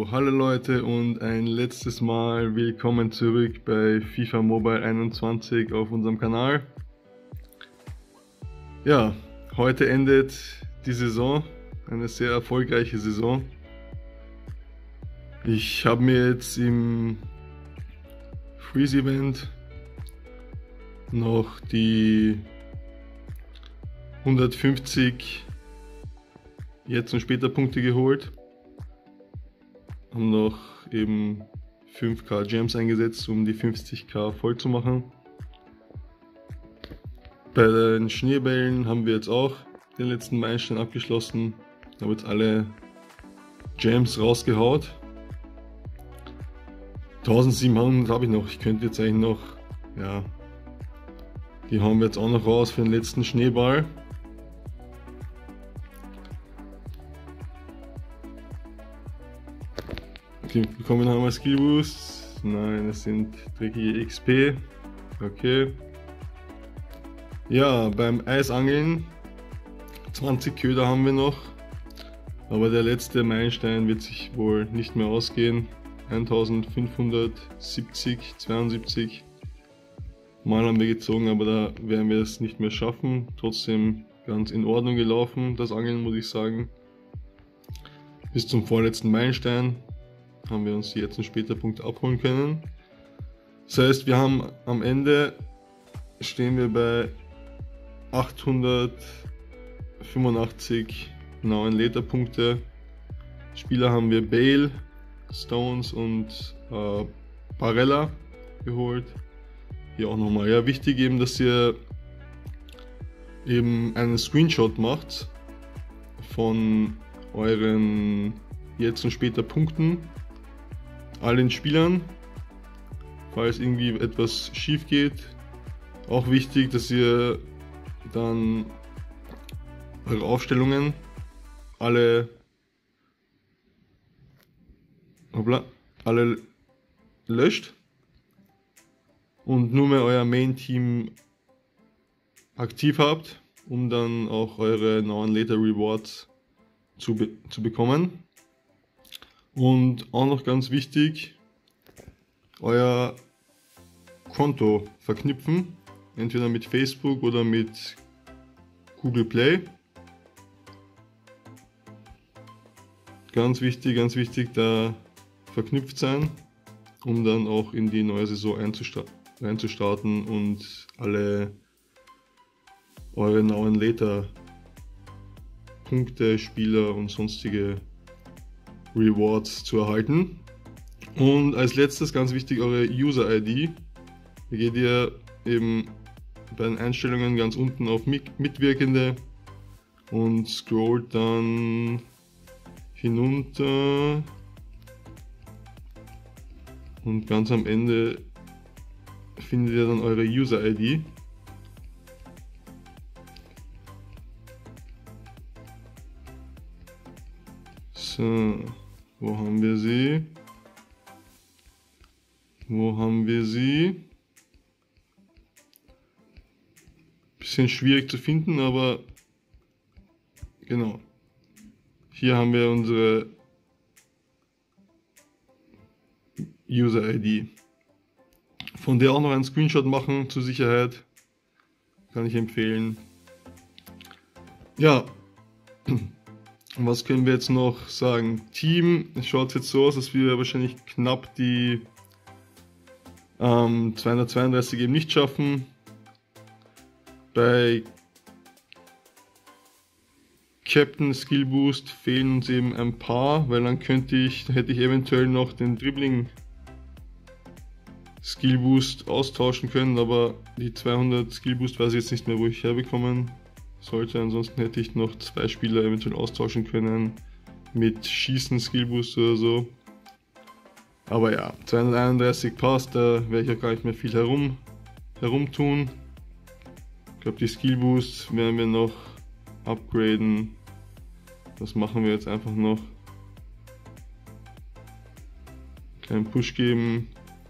So, hallo Leute und ein letztes Mal willkommen zurück bei FIFA Mobile 21 auf unserem Kanal. Ja, heute endet die Saison, eine sehr erfolgreiche Saison. Ich habe mir jetzt im Freeze Event noch die 150 jetzt und später Punkte geholt. Haben noch eben 5k Gems eingesetzt, um die 50k voll zu machen. Bei den Schneebällen haben wir jetzt auch den letzten Meilenstein abgeschlossen. Da haben jetzt alle Gems rausgehaut. 1700 habe ich noch. Ich könnte jetzt eigentlich noch, ja, die hauen wir jetzt auch noch raus für den letzten Schneeball. Okay, bekommen wir noch einmal Skill Boost. Nein, das sind dreckige XP. Okay. Ja, beim Eisangeln 20 Köder haben wir noch. Aber der letzte Meilenstein wird sich wohl nicht mehr ausgehen. 1570, 72 Mal haben wir gezogen, aber da werden wir es nicht mehr schaffen. Trotzdem ganz in Ordnung gelaufen, das Angeln, muss ich sagen. Bis zum vorletzten Meilenstein haben wir uns jetzt und später Punkte abholen können. Das heißt, wir haben am Ende stehen wir bei 885 neuen Leta-Punkte. Spieler haben wir Bale, Stones und Barella geholt. Hier auch nochmal, ja, wichtig eben, dass ihr eben einen Screenshot macht von euren jetzt und später Punkten, allen Spielern, falls irgendwie etwas schief geht. Auch wichtig, dass ihr dann eure Aufstellungen alle löscht und nur mehr euer Main-Team aktiv habt, um dann auch eure neuen Later Rewards zu bekommen. Und auch noch ganz wichtig, euer Konto verknüpfen, entweder mit Facebook oder mit Google Play. Ganz wichtig, da verknüpft sein, um dann auch in die neue Saison einzustarten und alle eure neuen Later Punkte, Spieler und sonstige Rewards zu erhalten. Und als letztes ganz wichtig eure User-ID. Da geht ihr eben bei den Einstellungen ganz unten auf Mitwirkende und scrollt dann hinunter und ganz am Ende findet ihr dann eure User-ID. So, wo haben wir sie? Bisschen schwierig zu finden, aber genau. Hier haben wir unsere User-ID. Von der auch noch einen Screenshot machen zur Sicherheit. Kann ich empfehlen. Ja. Was können wir jetzt noch sagen? Team, es schaut jetzt so aus, dass wir wahrscheinlich knapp die 232 eben nicht schaffen. Bei Captain Skill Boost fehlen uns eben ein paar, weil dann hätte ich eventuell noch den Dribbling Skill Boost austauschen können, aber die 200 Skill Boost weiß ich jetzt nicht mehr, wo ich herbekommen sollte. Ansonsten hätte ich noch 2 Spieler eventuell austauschen können mit Schießen Skill Boost oder so. Aber ja, 231 passt, da werde ich auch gar nicht mehr viel herumtun. Ich glaube, die Skill Boosts werden wir noch upgraden. Das machen wir jetzt einfach noch. Kleinen Push geben.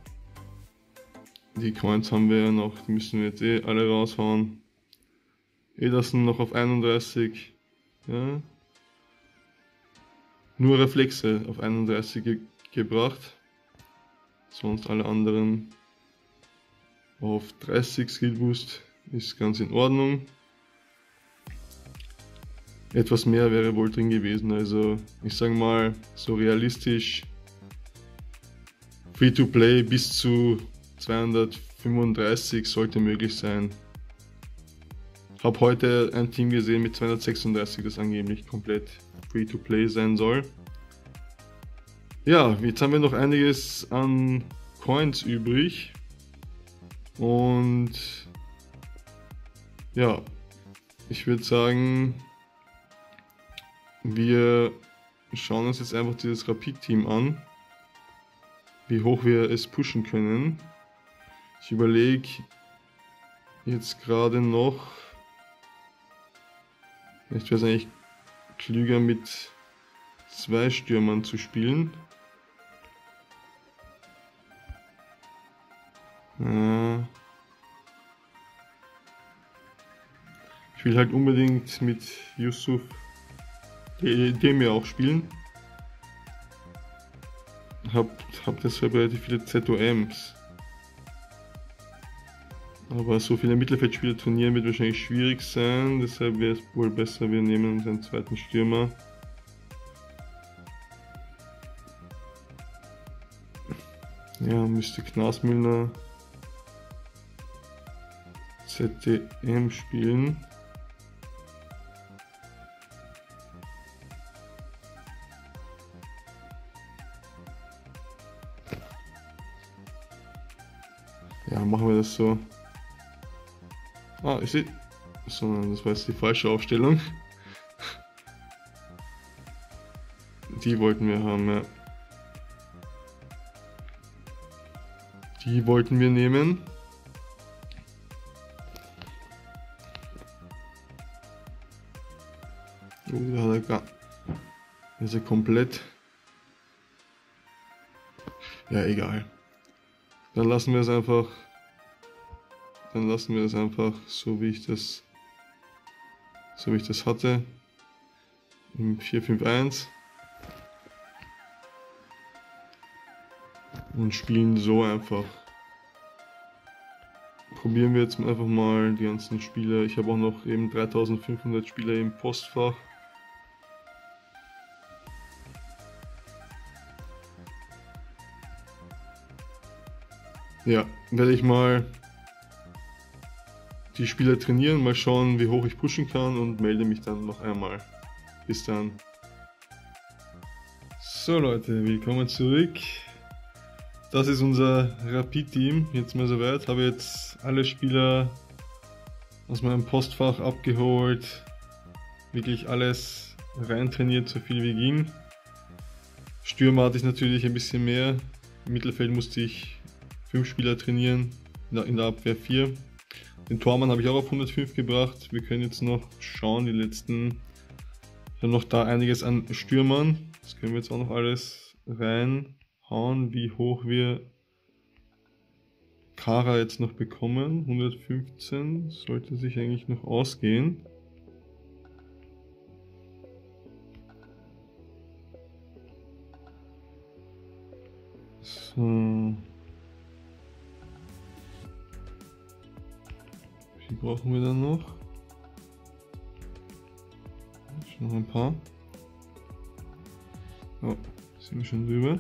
Die Coins haben wir ja noch, die müssen wir jetzt alle raushauen. Ederson noch auf 31. Ja. nur Reflexe auf 31 gebracht. Sonst alle anderen auf 30 Skill Boost ist ganz in Ordnung. Etwas mehr wäre wohl drin gewesen, also ich sage mal so realistisch Free-to-Play bis zu 235 sollte möglich sein. Habe heute ein Team gesehen mit 236, das angeblich komplett Free-to-Play sein soll. Ja, jetzt haben wir noch einiges an Coins übrig und ja, ich würde sagen, wir schauen uns jetzt einfach dieses Rapid-Team an, wie hoch wir es pushen können. Ich überlege jetzt gerade noch, vielleicht wäre es eigentlich klüger mit 2 Stürmern zu spielen. Ich will halt unbedingt mit Yusuf Demir auch spielen. Hab deshalb relativ viele ZOMs. Aber so viele Mittelfeldspieler trainieren wird wahrscheinlich schwierig sein. Deshalb wäre es wohl besser, wir nehmen uns einen zweiten Stürmer. Ja, müsste Knasmüllner ZDM spielen. Ja, machen wir das so. Ah, ich sehe. Sondern das war jetzt die falsche Aufstellung. Die wollten wir haben, ja. Die wollten wir nehmen. Oh, da hat er gar. Ist er komplett. Ja, egal. Dann lassen wir es einfach. Dann lassen wir es einfach so wie ich das hatte. Im 4-5-1. Und spielen so einfach. Probieren wir jetzt einfach mal die ganzen Spieler. Ich habe auch noch eben 3500 Spieler im Postfach. Ja, werde ich mal die Spieler trainieren, mal schauen, wie hoch ich pushen kann und melde mich dann noch einmal. Bis dann. So Leute, willkommen zurück. Das ist unser Rapid-Team. Jetzt mal soweit. Habe jetzt alle Spieler aus meinem Postfach abgeholt. Wirklich alles rein trainiert, so viel wie ging. Stürmer hatte ich natürlich ein bisschen mehr. Im Mittelfeld musste ich 5 Spieler trainieren, in der Abwehr 4. Den Tormann habe ich auch auf 105 gebracht. Wir können jetzt noch schauen, die letzten. Ich habe noch da einiges an Stürmern. Das können wir jetzt auch noch alles reinhauen, wie hoch wir Kara jetzt noch bekommen. 115 sollte sich eigentlich noch ausgehen. So. Wie brauchen wir dann noch? Noch ein paar. Oh, sind wir schon drüber.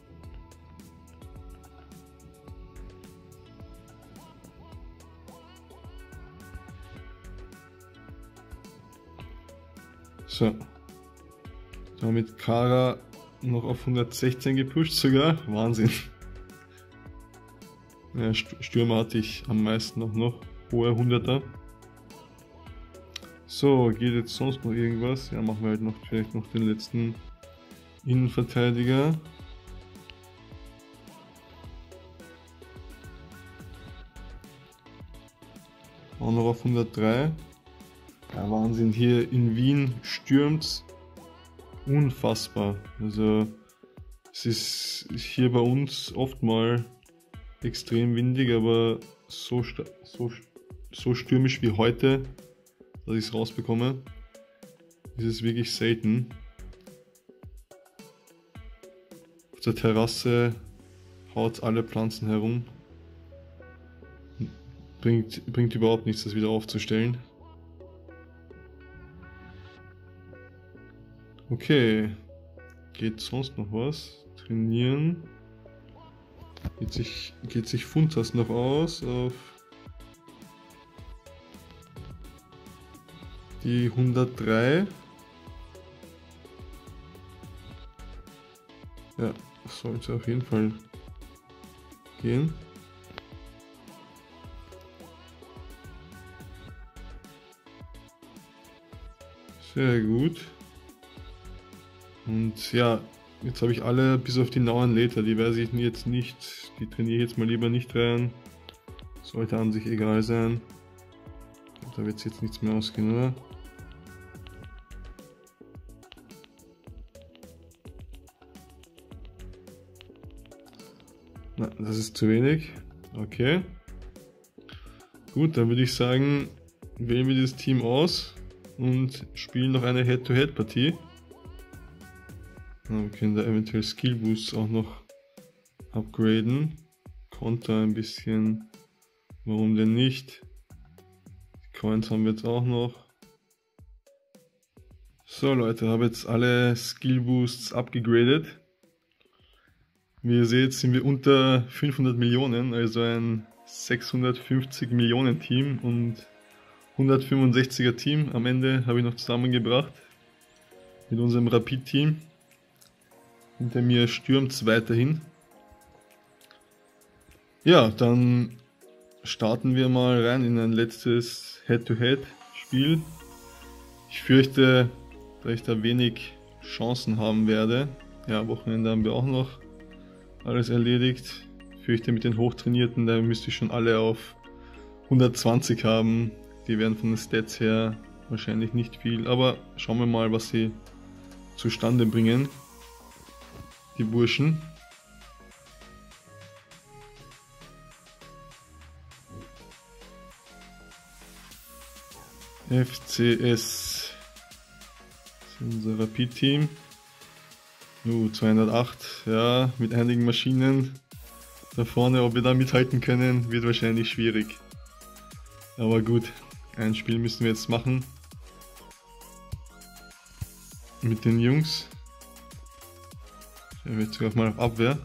So. Damit Kara noch auf 116 gepusht sogar. Wahnsinn. Ja, Stürmer hatte ich am meisten noch. Hohe 100er. So, geht jetzt sonst noch irgendwas? Ja, machen wir halt noch vielleicht noch den letzten Innenverteidiger. Auch noch auf 103. Ja, Wahnsinn, hier in Wien stürmt's unfassbar. Also es ist hier bei uns oft mal extrem windig, aber so stürmisch wie heute, dass ich es rausbekomme, ist es wirklich selten. der Terrasse, haut alle Pflanzen herum. Bringt überhaupt nichts, das wieder aufzustellen. Okay. Geht sonst noch was? Trainieren. Geht sich Funtas noch aus auf die 103. Ja, das sollte auf jeden Fall gehen. Sehr gut. Und ja, jetzt habe ich alle bis auf die Nauen Later, die weiß ich jetzt nicht, die trainiere ich jetzt mal lieber nicht rein. Sollte an sich egal sein. Da wird es jetzt nichts mehr ausgehen, oder? Na, das ist zu wenig. Okay. Gut, dann würde ich sagen, wählen wir das Team aus und spielen noch eine Head-to-Head-Partie. Wir können da eventuell Skill Boosts auch noch upgraden. Konter ein bisschen. Warum denn nicht? Die Coins haben wir jetzt auch noch. So Leute, habe jetzt alle Skill Boosts abgegradet. Wie ihr seht, sind wir unter 500 Millionen, also ein 650 Millionen Team und 165er Team am Ende habe ich noch zusammengebracht mit unserem Rapid Team. Hinter mir stürmt es weiterhin. Ja, dann starten wir mal rein in ein letztes Head-to-Head-Spiel. Ich fürchte, da ich da wenig Chancen haben werde. Ja, Wochenende haben wir auch noch alles erledigt. Ich fürchte, mit den Hochtrainierten, da müsste ich schon alle auf 120 haben. Die werden von den Stats her wahrscheinlich nicht viel, aber schauen wir mal, was sie zustande bringen. Die Burschen. FCS. Das ist unser Rapid-Team. 208. Ja, mit einigen Maschinen da vorne, ob wir da mithalten können, wird wahrscheinlich schwierig. Aber gut, ein Spiel müssen wir jetzt machen. Mit den Jungs. Er wird sogar mal auf Abwehr.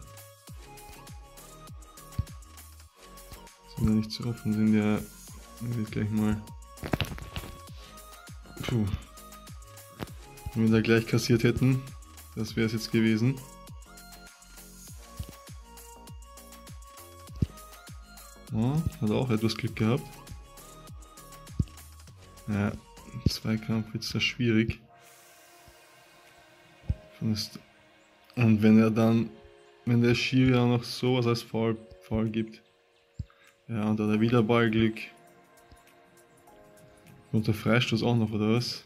Sind ja nicht so offen, sind ja. Er wird gleich mal. Puh. Wenn wir da gleich kassiert hätten, das wäre es jetzt gewesen. Oh, hat auch etwas Glück gehabt. Ja, im Zweikampf wird es da schwierig. Und wenn der Schiri auch noch sowas als Foul gibt. Ja, und da hat er wieder Ballglück. Und der Freistoß auch noch, oder was?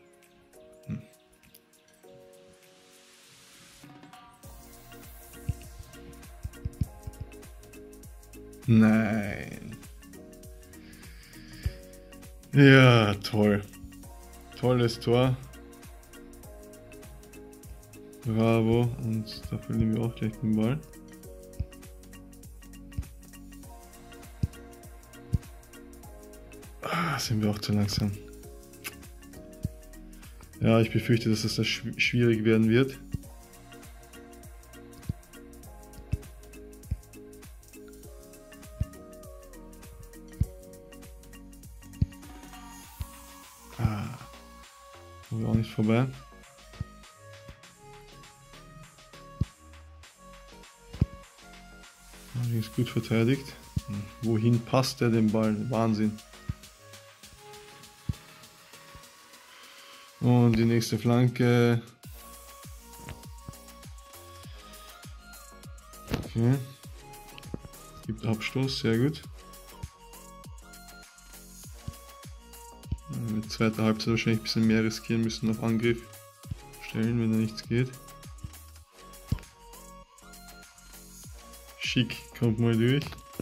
Nein. Ja, toll. Tolles Tor. Bravo. Und da verlieren wir auch gleich den Ball. Sind wir auch zu langsam. Ja, ich befürchte, dass das schwierig werden wird. Kommen wir auch nicht vorbei. Ist gut verteidigt. Wohin passt der den Ball? Wahnsinn. Und die nächste Flanke. Okay. Gibt Abstoß, sehr gut. Mit zweiter Halbzeit wahrscheinlich ein bisschen mehr riskieren müssen auf Angriff stellen, wenn da nichts geht. Schick, kommt mal durch.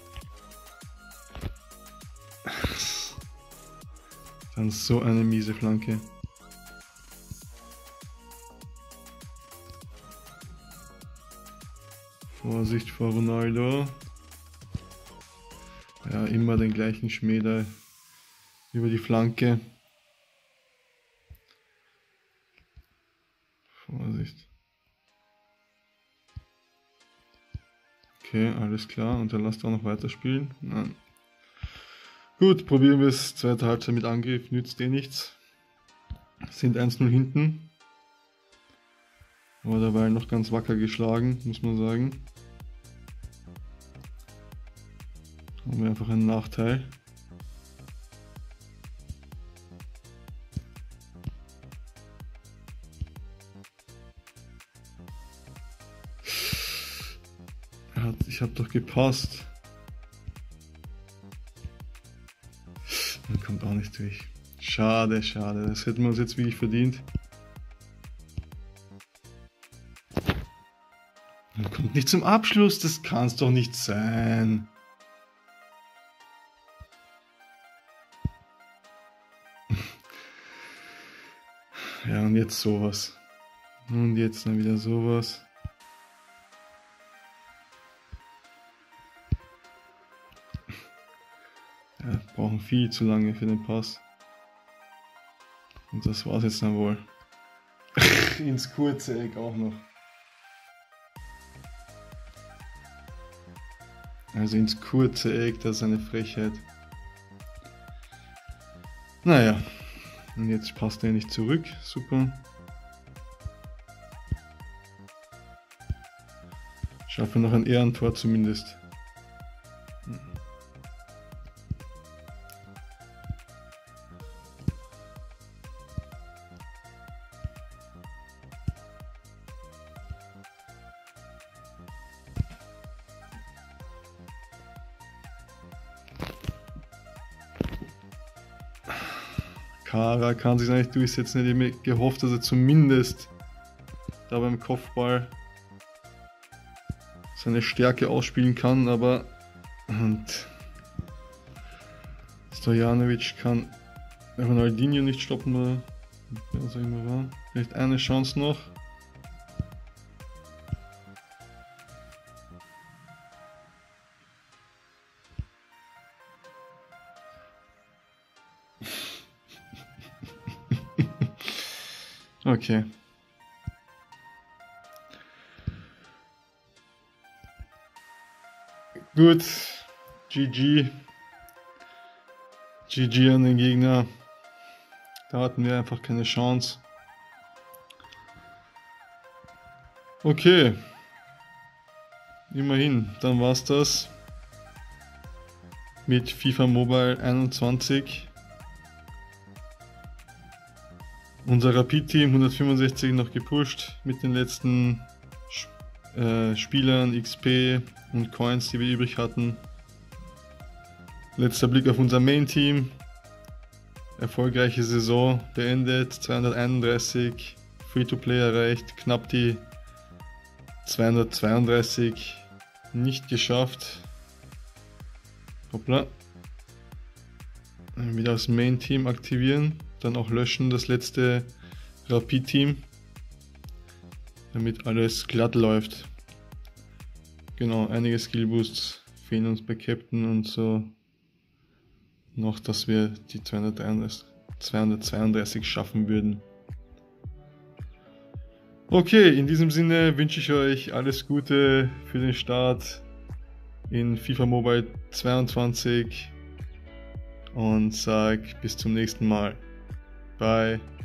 Dann so eine miese Flanke. Vorsicht vor Ronaldo. Ja, immer den gleichen Schmäh da über die Flanke. Vorsicht. Okay, alles klar. Und er lässt auch noch weiterspielen. Nein. Gut, probieren wir es. Zweite Halbzeit mit Angriff. Nützt eh nichts. Sind 1-0 hinten. Aber dabei noch ganz wacker geschlagen, muss man sagen. Haben wir einfach einen Nachteil. Ich habe doch gepasst. Man kommt auch nicht durch. Schade, schade. Das hätten wir uns jetzt wirklich verdient. Man kommt nicht zum Abschluss. Das kann es doch nicht sein. Ja, und jetzt sowas. Und jetzt dann wieder sowas. Ja, brauchen viel zu lange für den Pass. Und das war's jetzt dann wohl. Ins kurze Eck auch noch. Also ins kurze Eck, das ist eine Frechheit. Naja. Und jetzt passt er nicht zurück. Super. Schaffen wir noch ein Ehrentor zumindest. Kara kann sich eigentlich durchsetzen, hätte ich mir gehofft, dass er zumindest da beim Kopfball seine Stärke ausspielen kann, aber und Stojanovic kann Ronaldinho nicht stoppen, oder was auch immer war. Vielleicht eine Chance noch. Okay. Gut. GG. GG an den Gegner. Da hatten wir einfach keine Chance. Okay. Immerhin, dann war's das. Mit FIFA Mobile 21. Unser Rapid-Team 165 noch gepusht mit den letzten Spielern, XP und Coins, die wir übrig hatten. Letzter Blick auf unser Main-Team. Erfolgreiche Saison beendet, 231 Free-to-Play erreicht, knapp die 232 nicht geschafft. Hoppla. Wieder das Main-Team aktivieren. Dann auch löschen das letzte Rapid-Team, damit alles glatt läuft. Genau, einige Skill-Boosts fehlen uns bei Captain und so noch, dass wir die 232 schaffen würden. Okay, in diesem Sinne wünsche ich euch alles Gute für den Start in FIFA Mobile 22 und sag bis zum nächsten Mal. Bye.